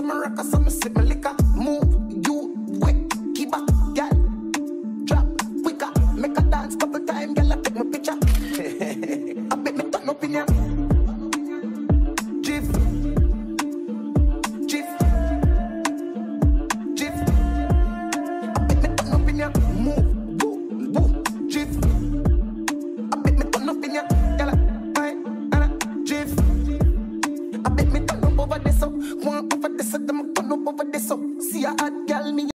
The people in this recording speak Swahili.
me rock, so me sip my liquor. Move, you, quick, keep up, girl. Drop, quicker, make a dance couple times, girl, I take my picture. I bet me turn up in ya. Jif, Jif, Jif. I bet me turn up in ya. Move, boo, boo, Jif. I bet me turn up in ya. Girl, Jif. I bet me turn up over this up. One over this up, them turn up over this up. See a hot girl, me